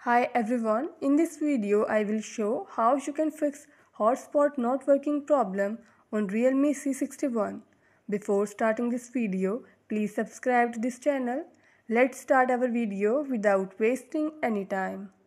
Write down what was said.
Hi everyone, in this video I will show how you can fix hotspot not working problem on Realme C61. Before starting this video, please subscribe to this channel. Let's start our video without wasting any time.